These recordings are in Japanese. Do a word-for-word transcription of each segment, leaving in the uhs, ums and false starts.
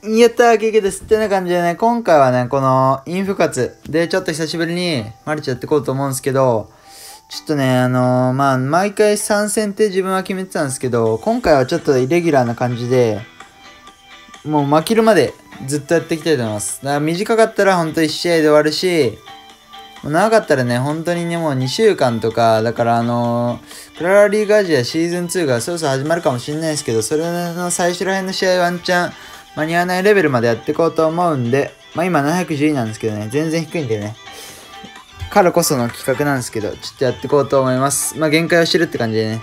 やったー、ケーケーです。ってな感じでね、今回はね、このインフ活でちょっと久しぶりにマルチやっていこうと思うんですけど、ちょっとね、あのー、まあ、毎回参戦って自分は決めてたんですけど、今回はちょっとイレギュラーな感じで、もう負けるまでずっとやっていきたいと思います。だから短かったら本当いち試合で終わるし、長かったらね、本当にね、もうにしゅうかんとか、だからあのー、クララリーガアジアシーズンツーがそろそろ始まるかもしれないですけど、それの最初ら辺の試合ワンチャン間に合わないレベルまでやっていこうと思うんで、まあ今ななひゃくじゅういなんですけどね、全然低いんでね、からこその企画なんですけど、ちょっとやっていこうと思います。まあ限界を知るって感じでね。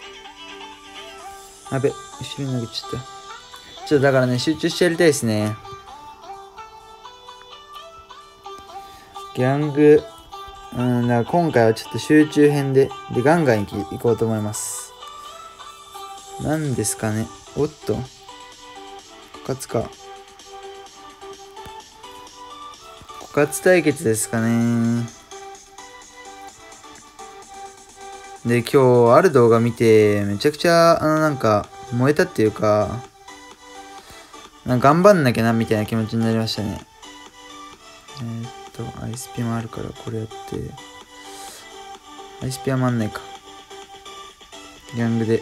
やべ、後ろに投げちゃった。ちょっとだからね、集中してやりたいですね。ギャング、うん、だから今回はちょっと集中編で、で、ガンガン行き行こうと思います。なんですかね。おっと。枯渇か。枯渇対決ですかね。で、今日ある動画見て、めちゃくちゃ、あの、なんか、燃えたっていうか、なんか頑張んなきゃな、みたいな気持ちになりましたね。えー、っと、アイスピもあるから、これやって、アイスピは回んないか。ギャングで。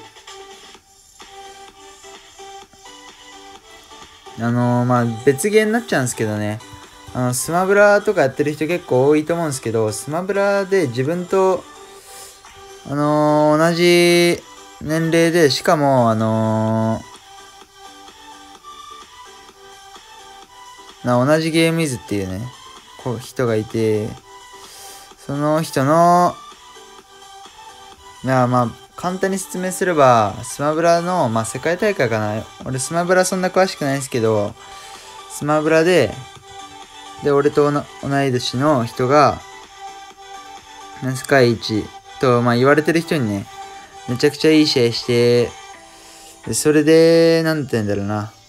あのー、まあ、別ゲーになっちゃうんですけどね。あの、スマブラとかやってる人結構多いと思うんですけど、スマブラで自分と、あのー、同じ年齢で、しかも、あのー、な同じゲームイズっていうね、こう人がいて、その人の、いや、まあ、簡単に説明すれば、スマブラの、まあ、世界大会かな。俺、スマブラそんな詳しくないんですけど、スマブラで、で、俺と同い年の人が、世界一と、まあ、言われてる人にね、めちゃくちゃいい試合して、でそれで、なんて言うんだろうな。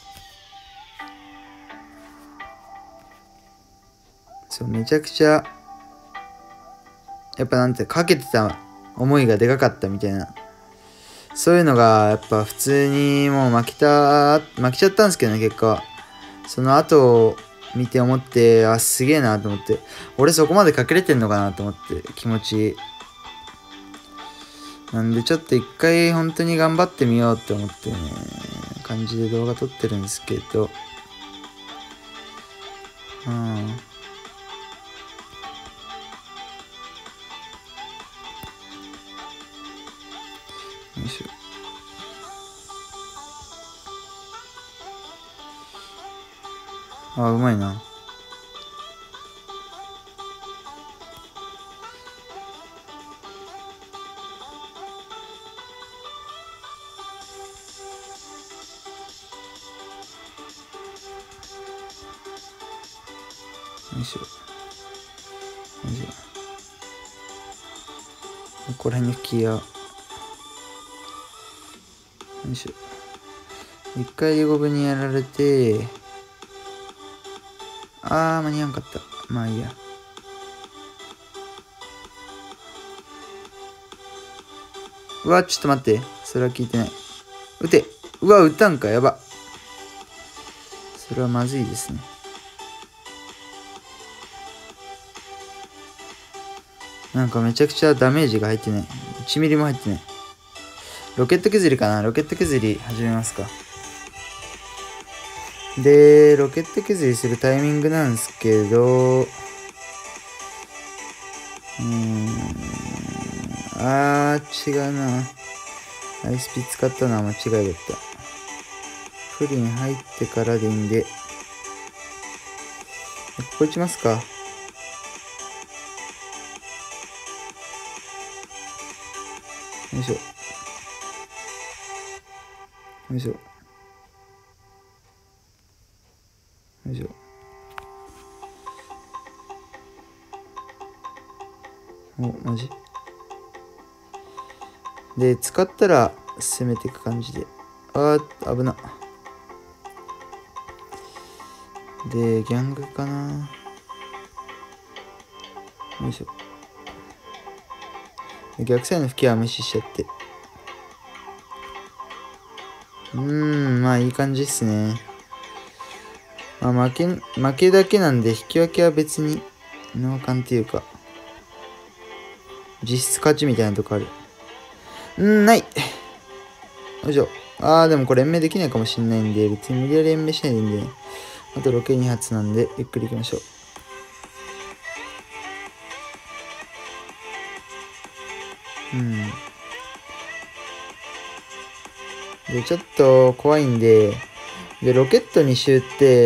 そう、めちゃくちゃ、やっぱなんて、かけてた思いがでかかったみたいな。そういうのが、やっぱ普通にもう負けた、負けちゃったんですけどね、結果は。その後を見て思って、あ、すげえなと思って。俺そこまで隠れてんのかなと思って、気持ち。なんでちょっと一回本当に頑張ってみようって思ってね、感じで動画撮ってるんですけど。うん。よいしょ。あ、うまいな。よいしょ。よいしょ。ここら辺に吹き矢。よいしょ。一回でごぶにやられて、あー、間に合わんかった。まあいいや。うわ、ちょっと待って。それは聞いてない。撃て。うわ、撃ったんか。やば。それはまずいですね。なんかめちゃくちゃダメージが入ってない。いちミリも入ってない。ロケット削りかな。ロケット削り始めますか。で、ロケット削りするタイミングなんですけど、うーん、あー、違うな。アイスピ使ったのは間違いだった。プリン入ってからでいいんで、ここ打ちますか。よいしょ。よいしょ。よいしょ。お、マジで、使ったら攻めていく感じで。あー、危な。で、ギャングかな。よいしょ。逆サイの吹きは無視しちゃって。うーん、まあいい感じっすね。 まあ負け、負けだけなんで、引き分けは別に、ノーカンっていうか、実質勝ちみたいなとこある。んー、ない。よいしょ。あー、でもこれ延命できないかもしんないんで、別に無理やり延命しないでいいんで、ね、あとろくに発なんで、ゆっくり行きましょう。うん。で、ちょっと怖いんで、で、ロケットに周って、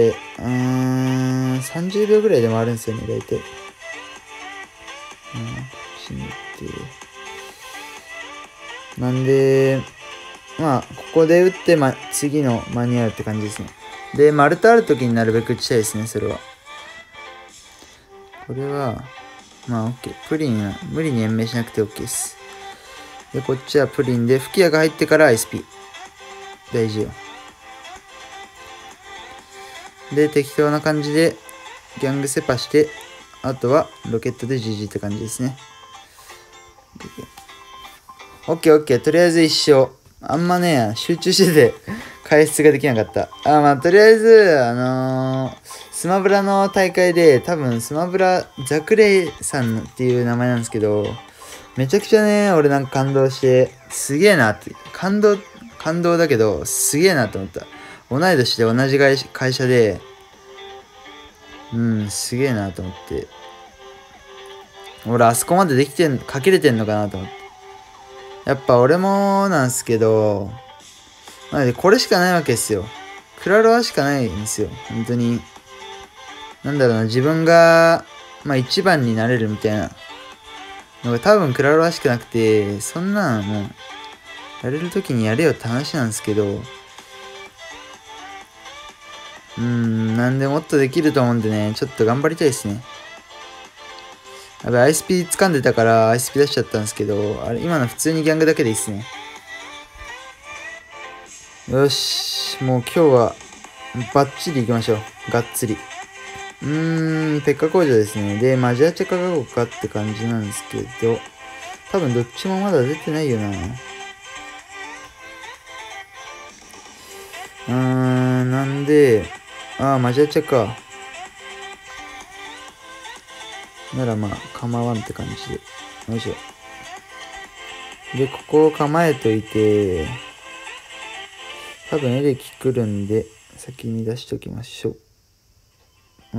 うーん、さんじゅうびょうぐらいで回るんですよね、大体。うん、死ぬって。なんで、まあ、ここで打って、ま、次の間に合うって感じですね。で、丸太ある時になるべく打ちたいですね、それは。これは、まあ、OK。プリンは無理に延命しなくて OK です。で、こっちはプリンで、吹き矢が入ってから エスピー。大事よ。で、適当な感じで、ギャングセパして、あとはロケットで ジージー って感じですね。OK、OK。とりあえず一勝。あんまね、集中してて、解説ができなかった。あ、まあ、とりあえず、あのー、スマブラの大会で、多分スマブラ、ザクレイさんっていう名前なんですけど、めちゃくちゃね、俺なんか感動して、すげえなって、感動、感動だけど、すげえなと思った。同い年で同じ会社で、うん、すげえなと思って。俺、あそこまでできてん、かけれてんのかなと思って。やっぱ俺もなんすけど、なのでこれしかないわけですよ。クラロワしかないんですよ。本当に。なんだろうな、自分が、まあ一番になれるみたいなのが多分クラロワしかなくて、そんなんもう、やれるときにやれよって話なんですけど、うーん、なんでもっとできると思うんでね、ちょっと頑張りたいですね。やべ、アイエスピー 掴んでたから アイエスピー 出しちゃったんですけど、あれ、今の普通にギャングだけでいいっすね。よし、もう今日はバッチリ行きましょう。がっつり。うーん、ペッカ工場ですね。で、マジアチェカガゴかって感じなんですけど、多分どっちもまだ出てないよな。うーん、なんで、あー、マジアチェか。ならまあ、構わんって感じで。よいしょ。で、ここを構えといて、多分エレキ来るんで、先に出しときましょう。うん。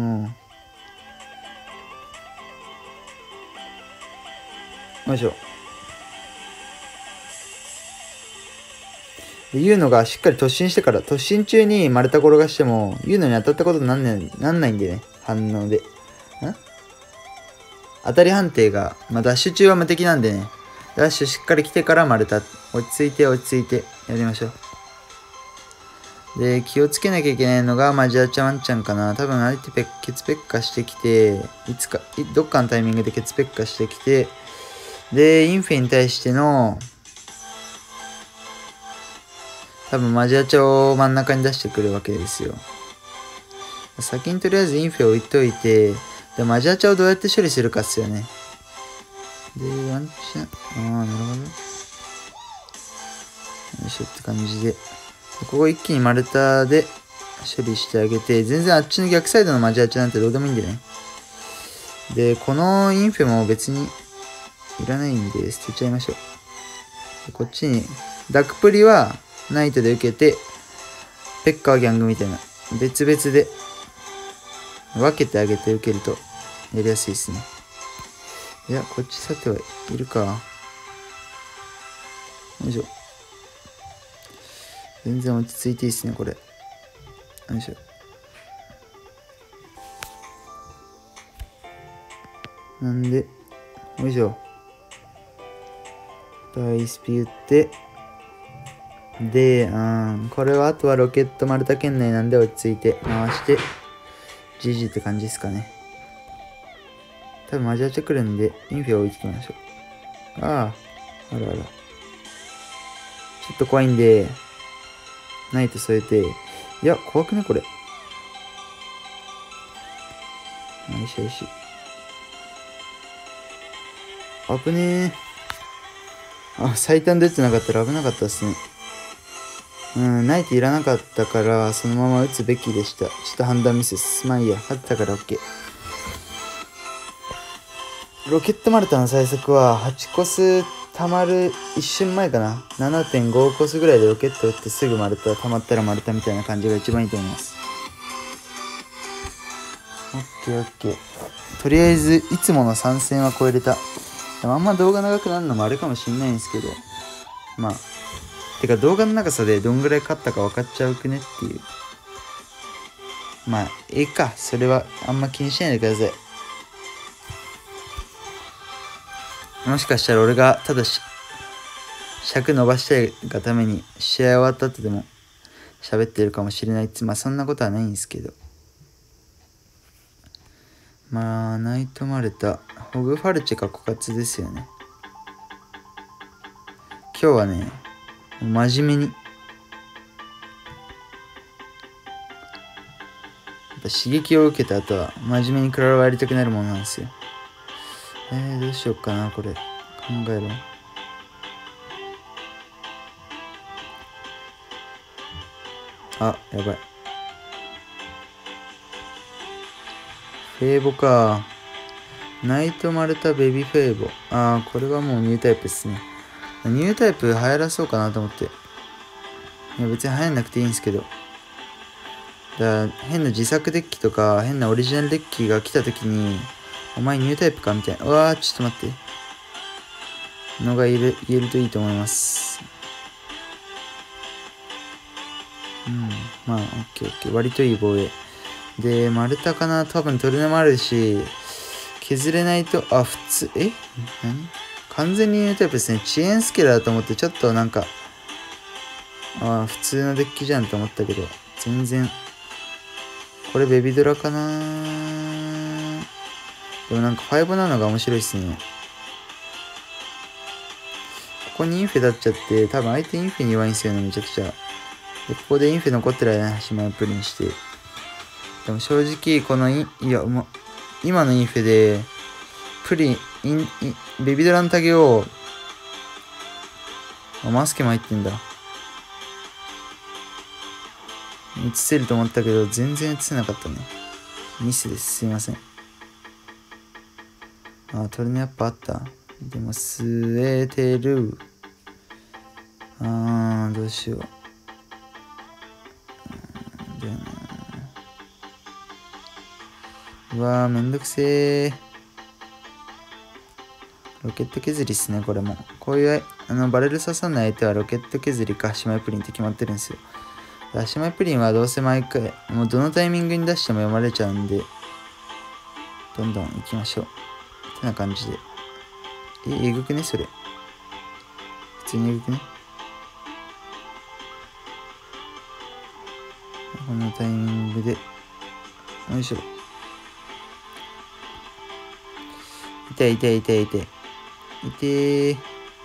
よいしょ。で、言うのがしっかり突進してから、突進中に丸太転がしても、言うのに当たったことなんない、なんないんでね、反応で。ん当たり判定が、まあ、ダッシュ中は無敵なんでね、ダッシュしっかり来てから丸太、落ち着いて落ち着いてやりましょう。で、気をつけなきゃいけないのが、マジアチャワンちゃんかな。多分相手ペケツペッカしてきて、いつか、どっかのタイミングでケツペッカしてきて、で、インフェに対しての、多分マジアチャを真ん中に出してくるわけですよ。先にとりあえずインフェ置いといて、で、マジアチャをどうやって処理するかっすよね。で、ワンチャン、ああ、なるほど。よいしょって感じで。ここ一気に丸太で処理してあげて、全然あっちの逆サイドのマジアチャなんてどうでもいいんでね。で、このインフェも別にいらないんで捨てちゃいましょう。こっちに、ダクプリはナイトで受けて、ペッカはギャングみたいな。別々で分けてあげて受けるとやりやすいですね。いや、こっちさてはいるか。よいしょ。全然落ち着いていいですね、これ。よいしょ。なんで、よいしょ。ダイスピ打って、で、うん、これはあとはロケット丸太圏内なんで落ち着いて回して、ジージー って感じですかね。多分マジアチャ来るんで、インフェを置いてきましょう。ああ、あらあら。ちょっと怖いんで、ナイト添えて、いや、怖くねこれ。よしよし。危ねえ。あ、最短出てなかったら危なかったっすね。 うん、ナイトいらなかったから、そのまま打つべきでした。ちょっと判断ミスです。まあいいや、勝ったから OK。ロケットマルタの最速ははちコス溜まる一瞬前かな。ななてんご コスぐらいでロケット打ってすぐマルタ、溜まったらマルタみたいな感じが一番いいと思います。OK、OK。とりあえず、いつもの参戦は超えれた。でもあんま動画長くなるのもあれかもしんないんですけど。まあ。てか動画の長さでどんぐらい勝ったか分かっちゃうくねっていう。まあ、ええか。それはあんま気にしないでください。もしかしたら俺がただし、尺伸ばしたいがために試合終わった後でも喋ってるかもしれないって、まあそんなことはないんですけど。まあ、ナイトマルタ、ホグファルチェか枯渇ですよね。今日はね、真面目に、刺激を受けた後は真面目にクラロワやりたくなるものなんですよ。えー、どうしようかな、これ。考えろ。あ、やばい。フェーボか。ナイトマルタベビーフェーボ。あー、これはもうニュータイプですね。ニュータイプ流行らそうかなと思って。いや、別に流行んなくていいんですけど。だから変な自作デッキとか変なオリジナルデッキが来た時に、お前ニュータイプかみたいな。うわー、ちょっと待って。のが言える、言えるといいと思います。うん。まあ、オッケーオッケー。割といい防衛。で、丸太かな、多分トルネもあるし、削れないと、あ、普通、え何完全にニュータイプですね。遅延スケラーだと思って、ちょっとなんか、あ、普通のデッキじゃんと思ったけど、全然、これベビドラかな。でもなんかファイブなのが面白いっすね。ここにインフェ立っちゃって、多分相手インフェに弱いんですよね、めちゃくちゃ。で、ここでインフェ残ってる間にしまうプリンして。でも正直、このイン、いや、も今のインフェで、プリン、イン、イベビドラのタゲを、あ、マスケも入ってんだ。映せると思ったけど、全然映せなかったね。ミスです。すいません。あ、トルネやっぱあった。でも、据えてる。あー、どうしよう。うん、でうわー、めんどくせー。ロケット削りっすね、これも。こういう、あの、バレル刺さない相手はロケット削りか、姉妹プリンって決まってるんですよ。姉妹プリンはどうせ毎回、もうどのタイミングに出しても読まれちゃうんで、どんどん行きましょう。ってな感じで。え、えぐくねそれ。普通にえぐくね。このタイミングで、よいしょ。痛い痛い痛い痛い。痛い。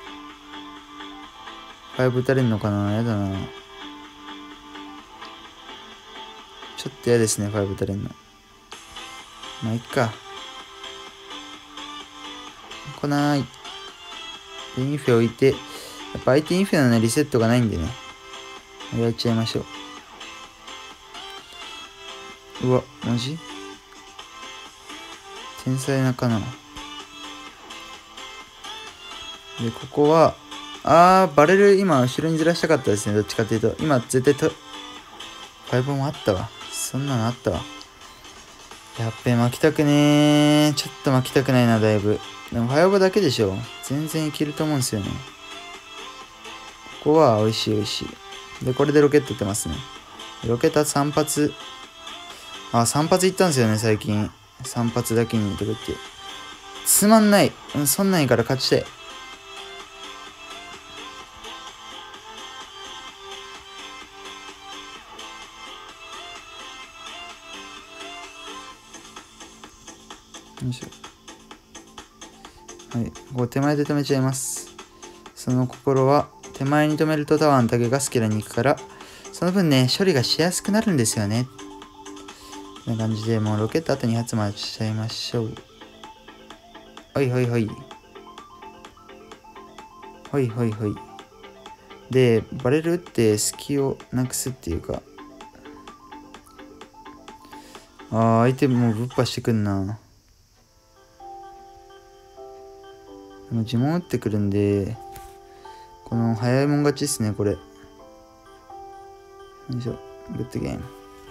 ファイブ打たれんのかな、やだな。ちょっと嫌ですね、ファイブ打たれんの。まあ、いっか。来ない。で、インフェ置いて、やっぱ相手インフェのね、リセットがないんでね。やっちゃいましょう。うわ、マジ天才なかな。で、ここは、あー、バレル今後ろにずらしたかったですね。どっちかっていうと。今絶対と、ファイブもあったわ。そんなのあったわ。やっべ、巻きたくねー。ちょっと巻きたくないな、だいぶ。でもファイブだけでしょ。全然いけると思うんですよね。ここは美味しい美味しい。で、これでロケット打ってますね。ロケットさん発。あ、さん発いったんですよね、最近。さん発だけにとか言って。つまんない。うん、そんなんいいから勝ちたい。よいしょ。はい。ここ手前で止めちゃいます。その心は、手前に止めるとタワーのタゲがスケラに行くから、その分ね、処理がしやすくなるんですよね。こんな感じで、もうロケットあとに発回しちゃいましょう。ほいほいほい。ほいほいほい。 で、バレルって隙をなくすっていうか、あー、相手もうぶっ破してくんな。もう呪文打ってくるんで、この早いもん勝ちっすね、これ。よいしょ、グッドゲーム。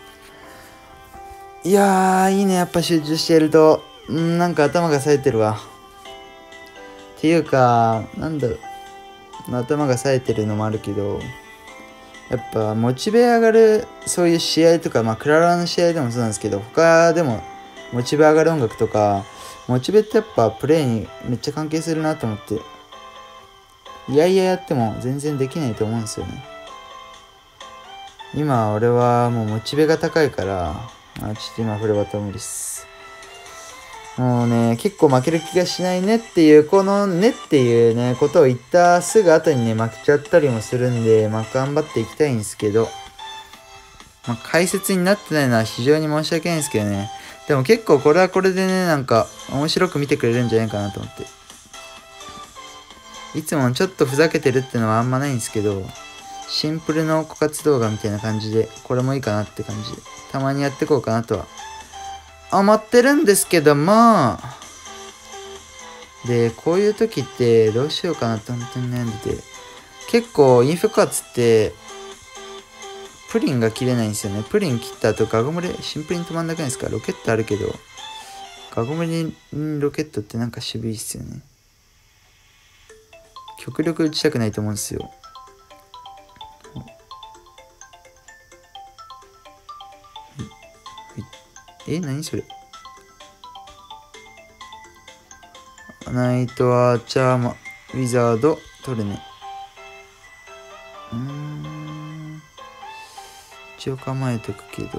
いやー、いいね、やっぱ集中してやると。んなんか頭が冴えてるわ。っていうか、なんだろう。頭が冴えてるのもあるけど、やっぱモチベ上がる、そういう試合とか、まあクララの試合でもそうなんですけど、他でもモチベ上がる音楽とか、モチベってやっぱプレイにめっちゃ関係するなと思って、いやいややっても全然できないと思うんですよね。今俺はもうモチベが高いから、あちょっと今フレバト無理っす。もうね、結構負ける気がしないねっていう、このねっていうね、ことを言ったすぐ後にね、負けちゃったりもするんで、まあ頑張っていきたいんですけど、まあ解説になってないのは非常に申し訳ないんですけどね。でも結構これはこれでね、なんか面白く見てくれるんじゃないかなと思って。いつもちょっとふざけてるってのはあんまないんですけど、シンプルの枯渇動画みたいな感じで、これもいいかなって感じで、たまにやっていこうかなとは思ってるんですけども、で、こういう時ってどうしようかなって本当に悩んでて、結構インフカツってプリンが切れないんですよね。プリン切った後ガゴムレシンプルに止まんなくないですか？ロケットあるけど、ガゴムレにロケットってなんか渋いっすよね。極力打ちたくないと思うんですよ。え、何それ？ナイトアーチャーマ、ウィザード、トルネ。うーん。一応構えとくけど。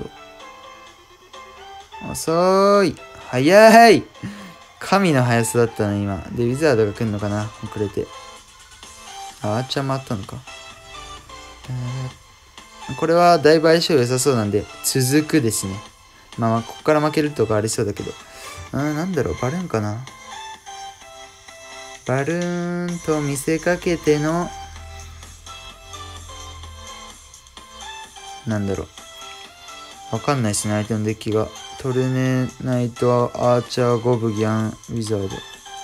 遅い。早い。神の速さだったね、今。で、ウィザードが来んのかな？遅れて。あ、アーチャーもあったのか。これはだいぶ相性良さそうなんで、続くですね。まあまあ、ここから負けるとかありそうだけど。うん、なんだろう、バルーンかな。バルーンと見せかけての、なんだろう。わかんないですね、相手のデッキが。トルネ、ナイト、アーチャー、ゴブ、ギャン、ウィザード。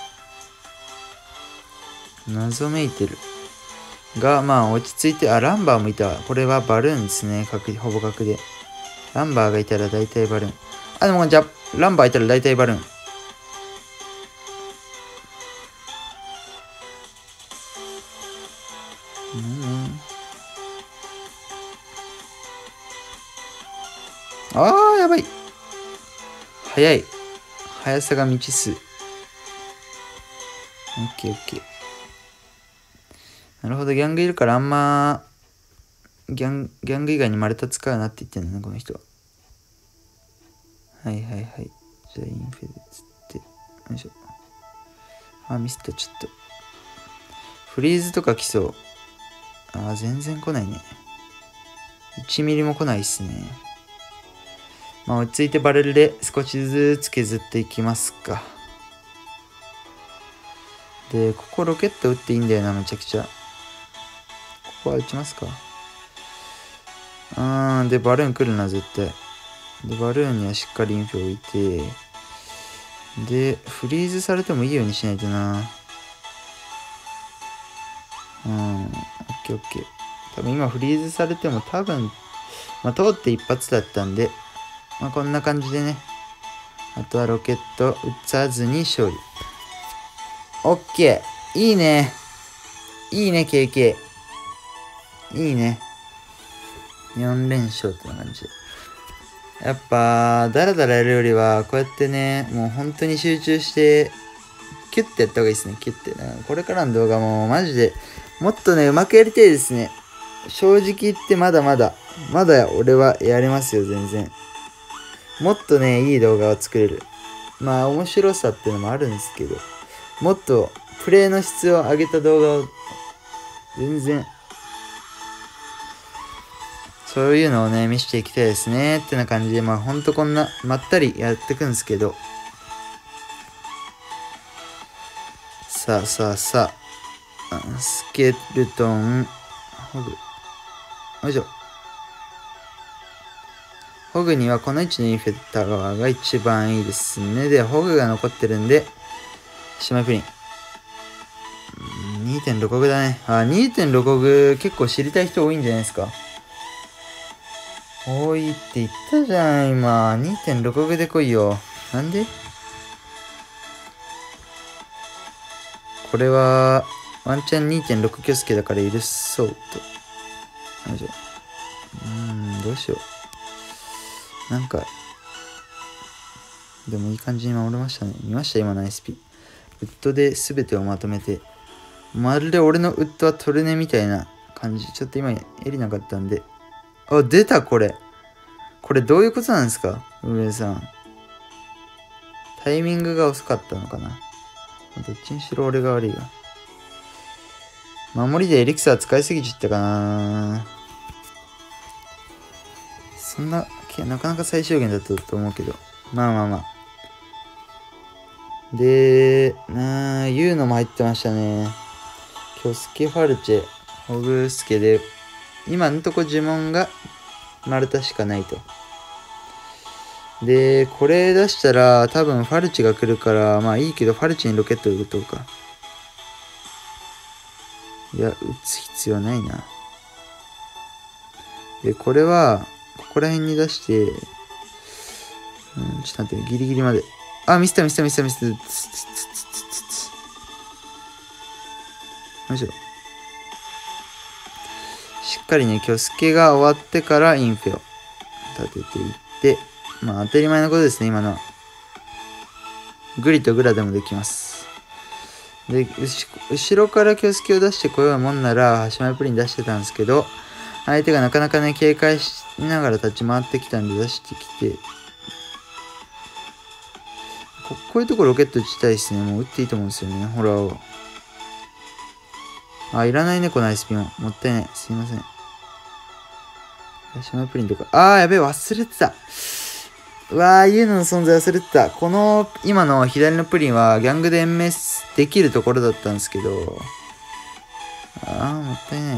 謎めいてる。が、まあ、落ち着いて、あ、ランバーもいたわ。これはバルーンですね。確ほぼ確で。ランバーがいたら大体バルーン。あ、でもじゃあ、ランバーいたら大体バルーン。うんあー、やばい。速い。速さが未知数。オッケーオッケー。なるほど、ギャングいるからあんま、ギャン、ギャング以外に丸太使うなって言ってんだね、この人は。はいはいはい。じゃあ、インフェルつって。よいしょ。あ、ミスったちょっと。フリーズとか来そう。あー、全然来ないね。いちミリも来ないっすね。まあ、落ち着いてバレルで少しずつ削っていきますか。で、ここロケット打っていいんだよな、めちゃくちゃ。ここは打ちますか。うーん、で、バルーン来るな、絶対。で、バルーンにはしっかりインフェ置いて、で、フリーズされてもいいようにしないとな。うん、オッケーオッケー。多分今フリーズされても多分、まあ、通って一発だったんで、まあ、こんな感じでね。あとはロケット打たずに勝利。オッケー。いいね。いいね、ケーケー。いいね。よん連勝ってな感じで。やっぱ、ダラダラやるよりは、こうやってね、もう本当に集中して、キュッてやった方がいいですね、キュッて。これからの動画もマジで、もっとね、うまくやりたいですね。正直言ってまだまだ、まだ俺はやれますよ、全然。もっとね、いい動画を作れる。まあ、面白さっていうのもあるんですけど、もっと、プレイの質を上げた動画を、全然、そういうのをね、見せていきたいですね。ってな感じで、まあほんとこんな、まったりやってくんですけど。さあさあさあ。スケルトン、 ホグ。よいしょ。ホグにはこの位置のインフェタワーが一番いいですね。で、ホグが残ってるんで、シマイプリン。にてんろく オグだね。あ、にてんろく オグ結構知りたい人多いんじゃないですか。多いって言ったじゃん、今。にてんろく オグで来いよ。なんでこれは、ワンチャン にてんろく キョスケだから許そうと。よいしょ。うーん、どうしよう。なんか、でもいい感じに守れましたね。見ました今の エスピー。ウッドで全てをまとめて。まるで俺のウッドはトルネみたいな感じ。ちょっと今、エリなかったんで。あ、出たこれ。これどういうことなんですか上さん。タイミングが遅かったのかな。どっちにしろ俺が悪いわ。守りでエリクサー使いすぎちゃったかな。そんな、なかなか最小限だったと思うけど。まあまあまあ。で、なあ、ユーノも入ってましたね。キョスケ、ファルチェ、ホグスケで、今のとこ呪文がマルタしかないと。で、これ出したら多分ファルチが来るから、まあいいけど、ファルチにロケット打とうか。いや、打つ必要ないな。で、これは、ここら辺に出して、うん、ちょっと待って、ギリギリまで。あ、ミスったミスったミスったミスった。よいしょ。しっかりね、キョスケが終わってからインフェを立てていって、まあ当たり前のことですね、今のは。グリとグラでもできます。で、後ろからキョスケを出してこようもんなら、シマイプリン出してたんですけど、相手がなかなかね、警戒しながら立ち回ってきたんで出してきて、こ, こういうところロケット打ちたいですね。もう打っていいと思うんですよね。ほら。あ、いらないね、このアイスピンも。もったいない。すいません。シマイプリンとか。あー、やべえ、忘れてた。うわー、ユーノの存在忘れてた。この、今の左のプリンはギャングで延命できるところだったんですけど。あー、もったいない。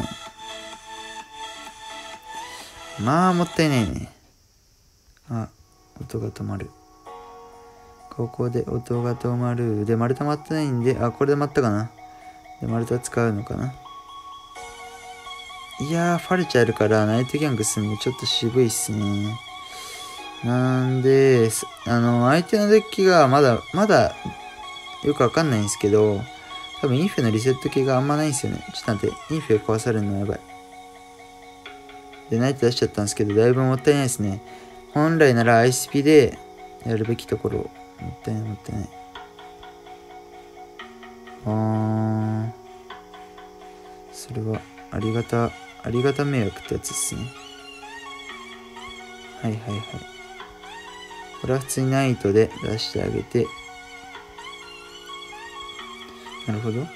まあ、もったいないね。あ、音が止まる。ここで音が止まる。で、丸太まってないんで、あ、これで待ったかな。で、丸太使うのかな。いやー、ファルチあるからナイトギャングすんのちょっと渋いっすね。なんで、あの、相手のデッキがまだ、まだ、よくわかんないんですけど、多分インフェのリセット系があんまないんですよね。ちょっと待って、インフェ壊されるのやばい。で、ナイト出しちゃったんですけど、だいぶもったいないですね。本来なら アイスピー でやるべきところ、もったいないもったいない。あー、それは、ありがた、ありがた迷惑ってやつですね。はいはいはい。これは普通にナイトで出してあげて、なるほど。こ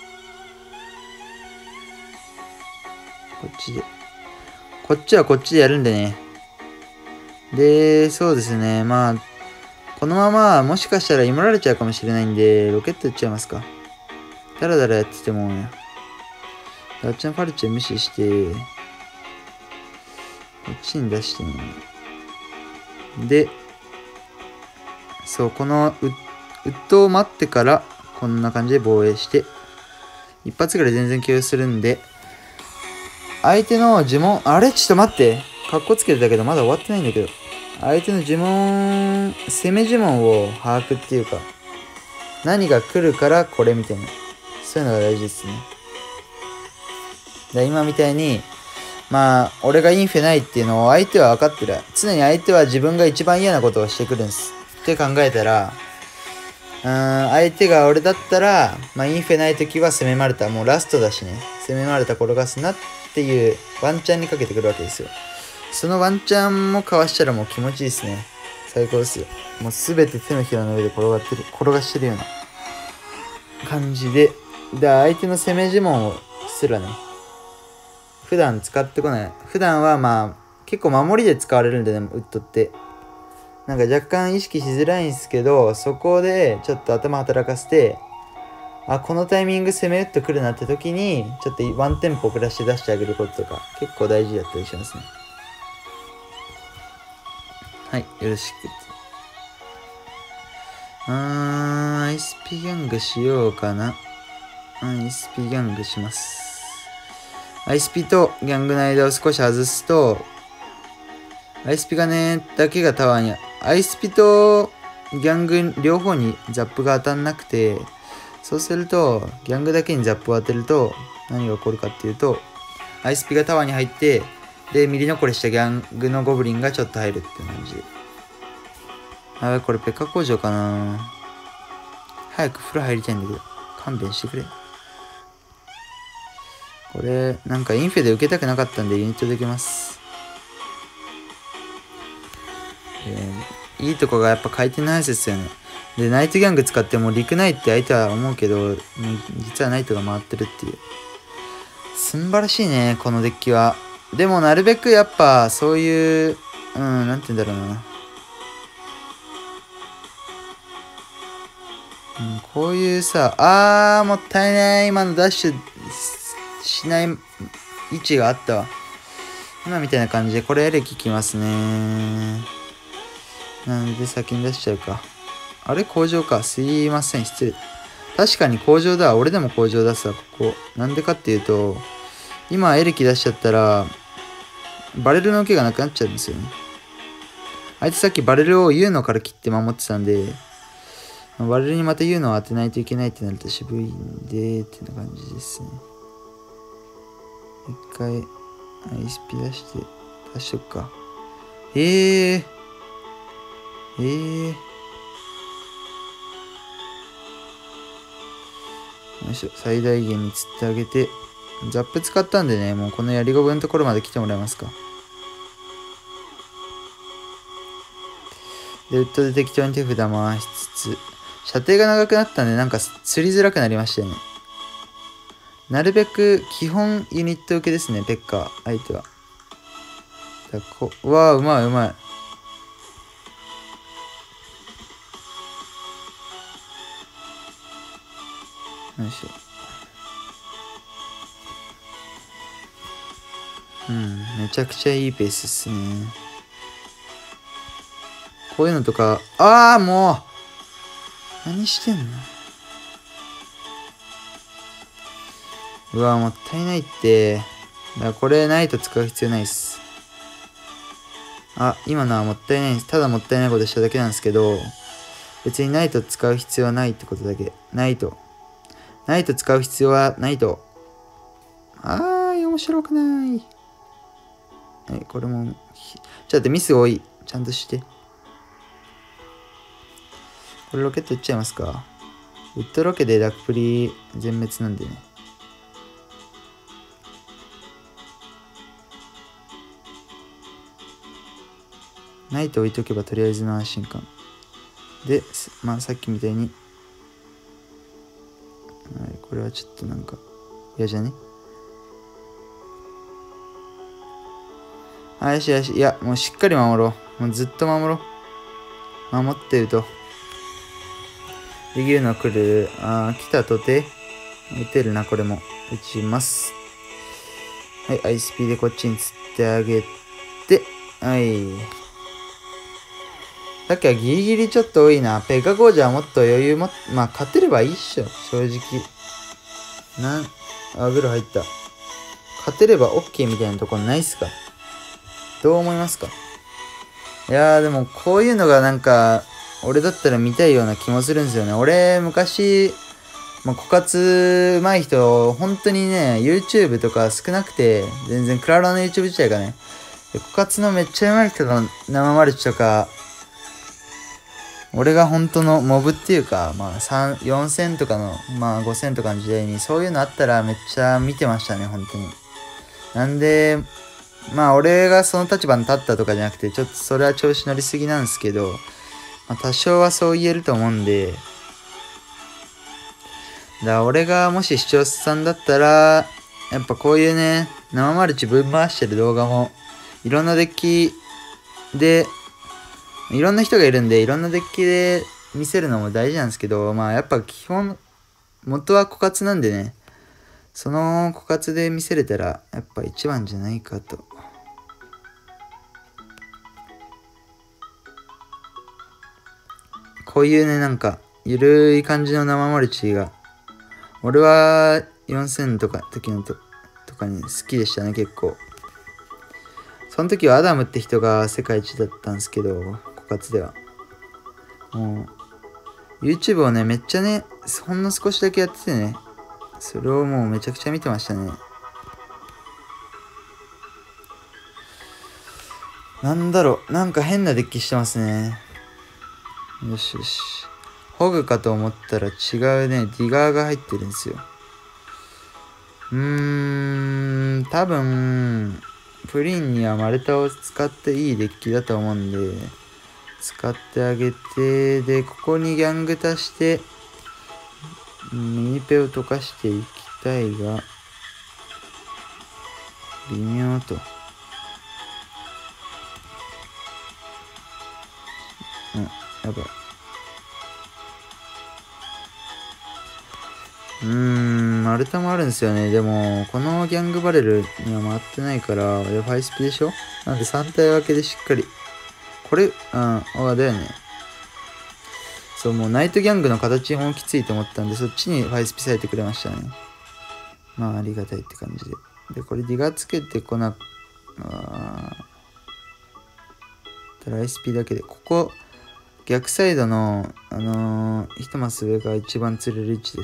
っちで。こっちはこっちでやるんでね。で、そうですね。まあ、このままもしかしたらイモられちゃうかもしれないんで、ロケット打っちゃいますか。ダラダラやってても、ダッチャンパルチェ無視して、こっちに出してね。で、そう、このウッドを待ってから、こんな感じで防衛して、一発ぐらい全然許容するんで、相手の呪文、あれちょっと待って。カッコつけてたけど、まだ終わってないんだけど。相手の呪文、攻め呪文を把握っていうか、何が来るからこれみたいな。そういうのが大事ですね。で今みたいに、まあ、俺がインフェないっていうのを相手は分かってる。常に相手は自分が一番嫌なことをしてくるんです。って考えたら、うーん、相手が俺だったら、まあ、インフェないときは攻めマルタ、もうラストだしね。攻めマルタ転がすなっていうワンチャンにかけてくるわけですよ。そのワンチャンもかわしたらもう気持ちいいですね。最高ですよ。もうすべて手のひらの上で転がってる、転がしてるような感じで。で、相手の攻め呪文をすらね、普段使ってこない。普段はまあ、結構守りで使われるんでね、ウッドって。なんか若干意識しづらいんですけど、そこでちょっと頭働かせて、 あ、このタイミング攻め打ってくるなって時に、ちょっとワンテンポ遅らして出してあげることとか、結構大事だったりしますね。はい、よろしく。うーん、アイスピギャングしようかな。アイスピギャングします。アイスピとギャングの間を少し外すと、アイスピがね、だけがタワーに、アイスピとギャング両方にザップが当たんなくて、そうすると、ギャングだけにザップを当てると、何が起こるかっていうと、アイスピがタワーに入って、で、ミリ残りしたギャングのゴブリンがちょっと入るって感じ。あべ、これペッカ工場かな。早く風呂入りたいんだけど、勘弁してくれ。これ、なんかインフェで受けたくなかったんでユニットできます。えー、いいとこがやっぱ回転の速さですよね。で、ナイトギャング使っても陸ナイって相手は思うけど、実はナイトが回ってるっていう。素晴らしいね、このデッキは。でもなるべくやっぱそういう、うん、なんて言うんだろうな。うん、こういうさ、あー、もったいない。今のダッシュしない位置があったわ。今みたいな感じで、これエレキきますね。なので先に出しちゃうか。あれ工場か。すいません。失礼。確かに工場だ。俺でも工場出すわ、ここ。なんでかっていうと、今エレキ出しちゃったら、バレルの受けがなくなっちゃうんですよね。あいつさっきバレルをユーノから切って守ってたんで、バレルにまたユーノを当てないといけないってなると渋いんで、ってな感じですね。一回、アイスピ出して、出しとくか。えー。えー。よいしょ、最大限に釣ってあげて、ザップ使ったんでね、もうこのやりごぶのところまで来てもらえますか。で、ウッドで適当に手札回しつつ、射程が長くなったんで、なんか釣りづらくなりましたよね。なるべく基本ユニット受けですね、ペッカー、相手は。だこうわー、うまいうまい。よいしょ。うん、めちゃくちゃいいペースっすね。こういうのとか、ああ、もう何してんの。うわ、もったいないって。だからこれないと使う必要ないっす。あ、今のはもったいないです。ただもったいないことしただけなんですけど、別にないと使う必要はないってことだけ。ないと。ないと使う必要はないと。あー、面白くない。はい、これも、ちょっと待って、ミス多い。ちゃんとして。これロケット撃っちゃいますか。ウッドロケでラクプリ全滅なんでね。ナイト置いとけばとりあえずの安心感。で、まあさっきみたいに、はい、これはちょっとなんか嫌じゃね。あ、よしよし。いや、もうしっかり守ろう。もうずっと守ろう。守ってると。できるの来る。あー、来たとて。打てるな、これも。打ちます。はい、アイスピーでこっちに釣ってあげて。はい。さっきはギリギリちょっと多いな。ペガゴージャーもっと余裕も、まあ勝てればいいっしょ。正直。なん、あ、風呂入った。勝てれば OK みたいなところないっすか。どう思いますか。いやーでもこういうのがなんか、俺だったら見たいような気もするんですよね。俺、昔、まあ、枯渇上手い人、本当にね、YouTube とか少なくて、全然クラロワの YouTube 自体がね、枯渇のめっちゃ上手い人の生マルチとか、俺が本当のモブっていうか、まあさん、よんせんとかの、まあごせんとかの時代にそういうのあったらめっちゃ見てましたね、本当に。なんで、まあ俺がその立場に立ったとかじゃなくて、ちょっとそれは調子乗りすぎなんですけど、まあ、多少はそう言えると思うんで、だから俺がもし視聴者さんだったら、やっぱこういうね、生マルチぶん回してる動画も、いろんなデッキで、いろんな人がいるんで、いろんなデッキで見せるのも大事なんですけど、まあやっぱ基本、 元は枯渇なんでね、その枯渇で見せれたらやっぱ一番じゃないかと。こういうね、なんかゆるい感じの生マルチが俺はよんせんとか時のととかに好きでしたね。結構その時はアダムって人が世界一だったんですけど、枯渇ではもう YouTube をねめっちゃねほんの少しだけやっててね、それをもうめちゃくちゃ見てましたね。なんだろう、なんか変なデッキしてますね。よしよし、ホグかと思ったら違うね、ディガーが入ってるんですよ。うーん、多分プリンには丸太を使っていいデッキだと思うんで使ってあげて、でここにギャング足してミニペを溶かしていきたいが微妙と。うん、やばい。うーん、丸太もあるんですよね。でもこのギャングバレルには回ってないから、ファイスピでしょ。なんでさん体分けでしっかりこれ、うん、ああだよね。そう、もうナイトギャングの形もきついと思ったんで、そっちにファイスピされてくれましたね。まあありがたいって感じで。でこれディガつけてこなあたら アイエスピー だけで、ここ逆サイドのあのー、一マス上が一番釣れる位置です。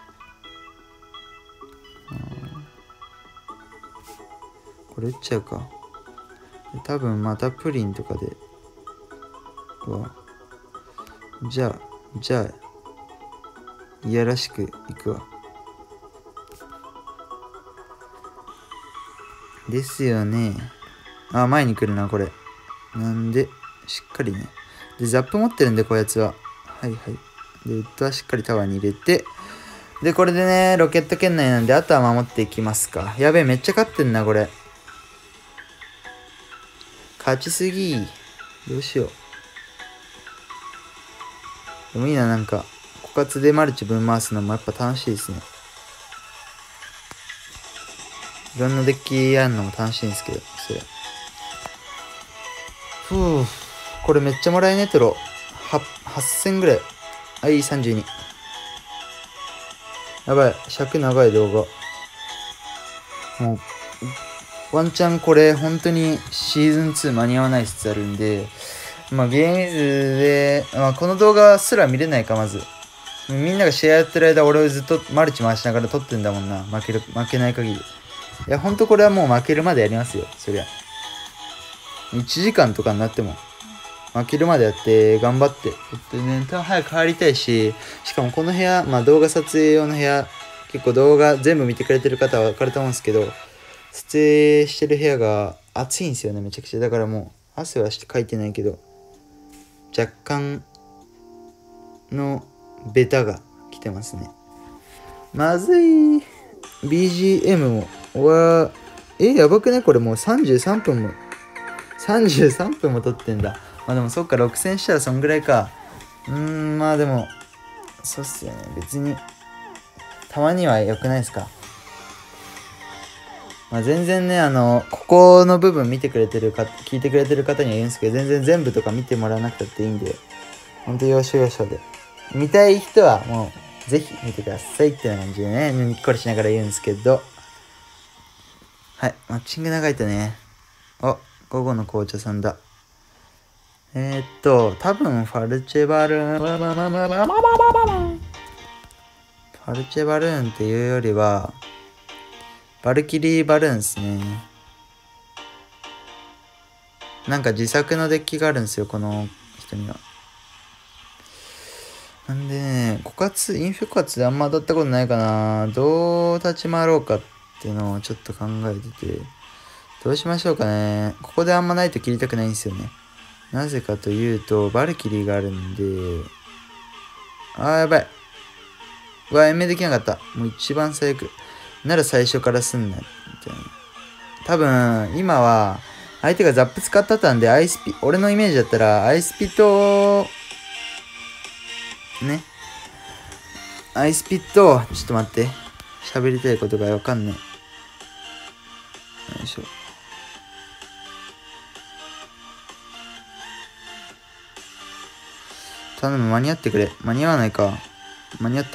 これ打っちゃうか。多分またプリンとかで、うわ、じゃあじゃあいやらしくいくわ。ですよね。あ、前に来るなこれ。なんでしっかりね。でザップ持ってるんでこうやつは、はいはい。でウッドはしっかりタワーに入れて、でこれでねロケット圏内なんで、あとは守っていきますか。やべえ、めっちゃ勝ってんなこれ。勝ちすぎ。どうしよう。でもいいな、なんか枯渇でマルチ分回すのもやっぱ楽しいですね。いろんなデッキやるのも楽しいんですけど、それ。ふう、これめっちゃもらえねえトロ。ははっせんぐらい。はい、さんじゅうに。やばい、尺長い動画。もう、ワンチャンこれ本当にシーズンツー間に合わない説あるんで、まあゲームイズで、まあこの動画すら見れないか、まず。みんなが試合やってる間、俺をずっとマルチ回しながら撮ってんだもんな。負ける、負けない限り。いや、ほんとこれはもう負けるまでやりますよ、そりゃ。いちじかんとかになっても。負けるまでやって頑張って。えっとね、早く帰りたいし、しかもこの部屋、まあ動画撮影用の部屋、結構動画全部見てくれてる方は分かると思うんですけど、撮影してる部屋が暑いんですよね、めちゃくちゃ。だからもう汗はしてかいてないけど、若干のベタが来てますね。まずい。 ビージーエム もはえやばくねこれ。もうさんじゅうさんぷんもさんじゅうさんぷんも撮ってんだ。まあでもそっか、ろくせんしたらそんぐらいか。うーん、まあでもそうっすよね。別にたまには良くないですか。まあ全然ね、あのここの部分見てくれてるか聞いてくれてる方には言うんですけど、全然全部とか見てもらわなくたっていいんで、ほんと要所要所で見たい人はもうぜひ見てくださいってな感じでね、にっこりしながら言うんですけど、はい、マッチング長いとね。あ、午後の紅茶さんだ。えー、っと多分ファルチェバルーンファルチェバルーンっていうよりはバルキリーバルーンですね。なんか自作のデッキがあるんですよ、この人には。なんでね、枯渇、インフ枯渇であんま当たったことないかな。どう立ち回ろうかっていうのをちょっと考えてて、どうしましょうかね。ここであんまないと切りたくないんですよね。なぜかというと、バルキリーがあるんで、あーやばい。うわ、延命できなかった。もう一番最悪。なら最初からすんな。みたいな。多分、今は、相手がザップ使ったったんで、アイスピ、俺のイメージだったら、アイスピと、ね。 アイスピット、ちょっと待って。喋りたいことがわかんない。よいしょ。頼む、間に合ってくれ。間に合わないか。間に合った。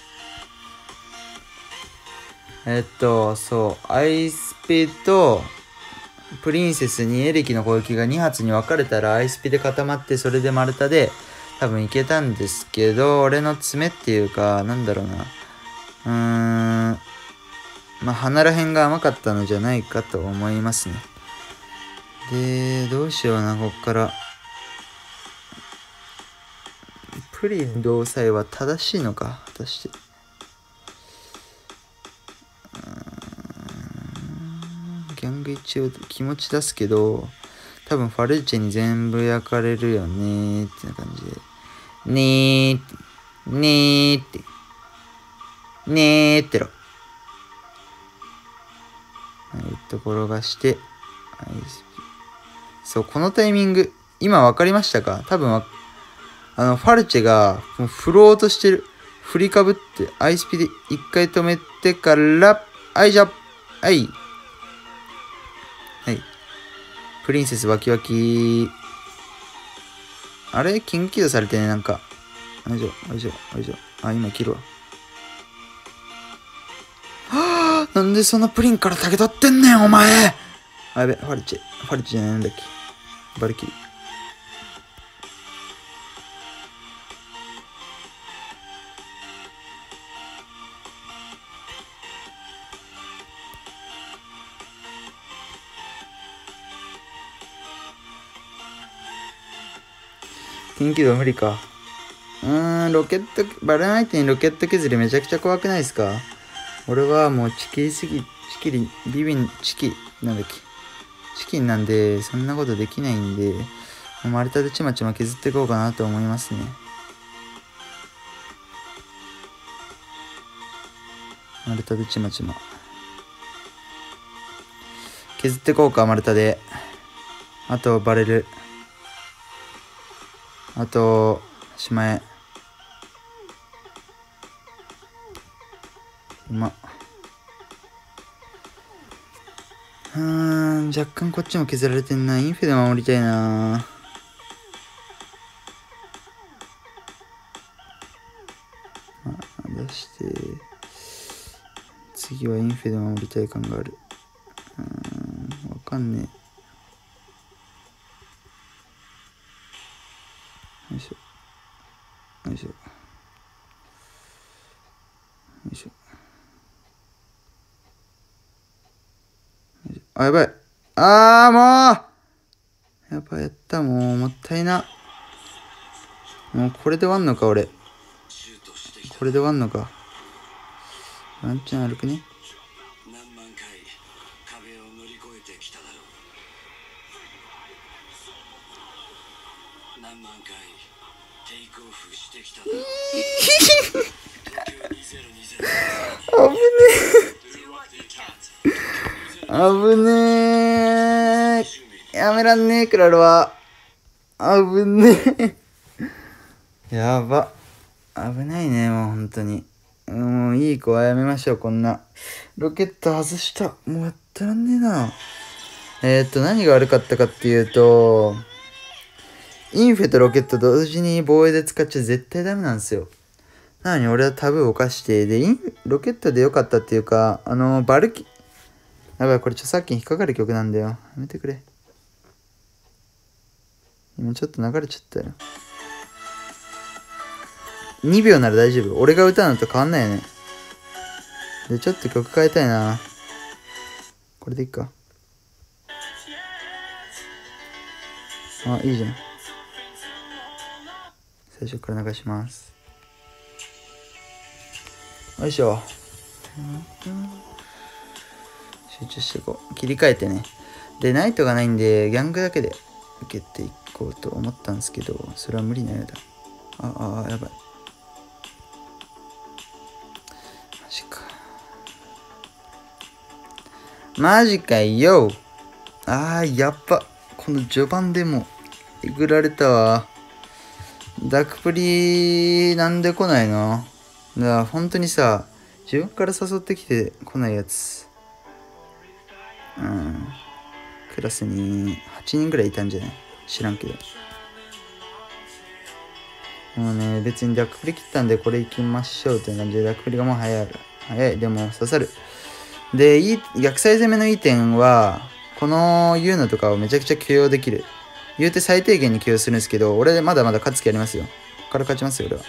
えっと、そう、アイスピとプリンセスにエレキの攻撃がに発に分かれたらアイスピで固まってそれで丸太で多分いけたんですけど、俺の爪っていうか、なんだろうな。うーん、まあ、鼻ら辺が甘かったのじゃないかと思いますね。で、どうしような、こっから。プリン同妻は正しいのか、果たして。ギャング一応気持ち出すけど、多分ファルーチェに全部焼かれるよねーってな感じで。ねーって、ねーって、ねーってろ。はい、と転がして、そう、このタイミング、今分かりましたか？多分あの、ファルチェが振ろうとしてる。振りかぶって、アイスピで一回止めてから、はい、じゃ、はい。はい。プリンセスワキワキ。あれ緊急されてね、なんか。よいしょ、よいしょ、よいしょ。あ、今切るわ。はぁ、なんでそんなプリンから竹取ってんねん、お前。あ、やべ、ファルチェ。ファルチェじゃないんだっけ。バルキリー。緊急度無理か。うーん、ロケット、バルーン相手にロケット削りめちゃくちゃ怖くないですか？俺はもうチキりすぎ、チキリ、ビビン、チキ、なんだっけ。チキンなんで、そんなことできないんで、丸太でちまちま削っていこうかなと思いますね。丸太でちまちま。削っていこうか、丸太で。あと、バレル。あと、しまえ。うまっ。うーん、若干こっちも削られてんな。インフェで守りたいな。まあ、出して。次はインフェで守りたい感がある。うーん、わかんねえ。よいしょ。よいしょ。よいしょ。あ、やばい。あー、もうやばい、やった、もう、もったいな。もう、これで終わんのか、俺。これで終わんのか。ワンチャン歩くね。危ねえ。危ねえ。やめらんねえ、クラロは。危ねえ。やば。危ないね、もう本当に。もういい子はやめましょう、こんな。ロケット外した。もうやってらんねえな。えー、っと、何が悪かったかっていうと、インフェとロケット同時に防衛で使っちゃ絶対ダメなんですよ。なのに俺はタブーを犯して、で、インロケットで良かったっていうか、あの、バルキ、やばい、これ著作権引っかかる曲なんだよ。やめてくれ。今ちょっと流れちゃったよ。にびょうなら大丈夫。俺が歌うのと変わんないよね。で、ちょっと曲変えたいな。これでいいか。あ、いいじゃん。最初から流します。よいしょ。集中していこう。切り替えてね。で、ナイトがないんで、ギャングだけで受けていこうと思ったんですけど、それは無理なようだ。あ、あ、やばい。マジか。マジかよ。あー、やっぱ。この序盤でも、えぐられたわ。ダクプリ、なんで来ないの？ だから本当にさ、自分から誘ってきてこないやつ。うん。クラスにはちにんぐらいいたんじゃない？知らんけど。もうね、別にダック振り切ったんでこれ行きましょうっていう感じで、ダック振りがもう早い。早い。でも刺さる。で、いい、逆サイ攻めのいい点は、このユーノとかをめちゃくちゃ許容できる。言うて最低限に許容するんですけど、俺まだまだ勝つ気ありますよ。ここから勝ちますよ、俺は。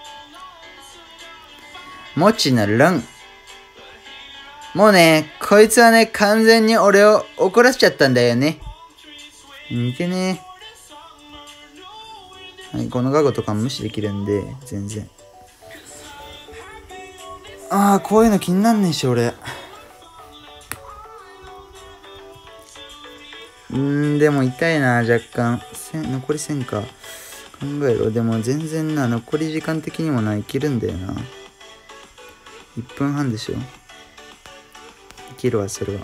もちならん。もうね、こいつはね、完全に俺を怒らせちゃったんだよね。似てねえ。はい、このガゴとかも無視できるんで、全然。ああ、こういうの気になんねえし、俺。うーん、でも痛いな、若干。残りせんか。考えろ。でも全然な、残り時間的にもな、いけるんだよな。いっぷんはんでしょ。いけるわ、それは。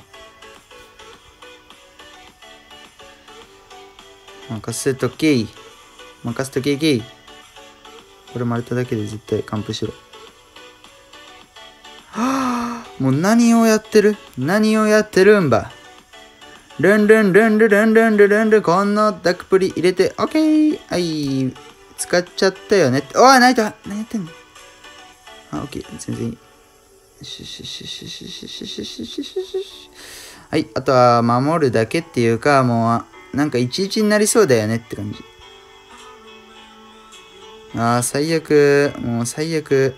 任せとけい。任せとけいけい。これ丸太だけで絶対完封しろ。はぁ、もう何をやってる？何をやってるんば。ルンルンルンルルンルンルルンルン、このダックプリ入れて、オッケー。はい。使っちゃったよね。おい、ナイト何やってんの？あ、オッケー。全然いい。しししししししししししし。はい。あとは、守るだけっていうか、もう、なんかいちいちになりそうだよねって感じ。ああ、最悪。もう最悪。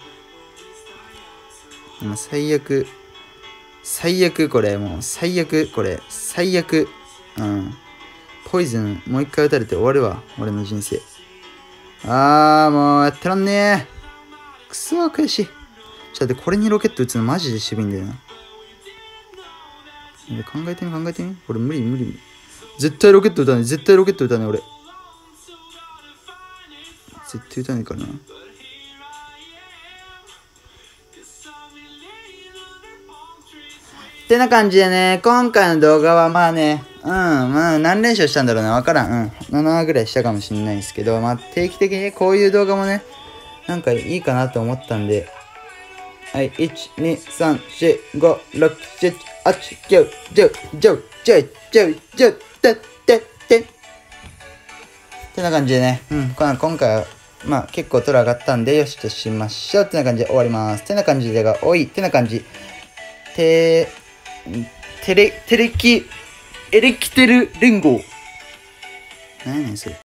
もう最悪。最悪これ。もう最悪これ。最悪。うん。ポイズンもう一回撃たれて終わるわ。俺の人生。ああ、もうやってらんねえ。くそー悔しい。ちょっと待って、これにロケット撃つのマジで渋いんだよな。考えてみ考えてみ。これ無理無理無理。絶対ロケット撃たない。絶対ロケット撃たない俺。絶対撃たないからな。ってな感じでね、今回の動画はまあね、うん、まあ何連勝したんだろうな、わからん。うん、ななぐらいしたかもしれないですけど、まあ定期的にこういう動画もね、なんかいいかなと思ったんで、はい、いち、に、さん、よん、ご、ろく、なな、はち、きゅう、じゅう、じゅう、じゅう、じゅう、じゅう、てってってってな感じでね、うん、今回は、まあ結構トラ上がったんで、よしとしましょう。ってな感じで終わります。ってな感じでが多い。ってな感じ。てテレ、テレキ、エレキテル連合。何やねんそれ。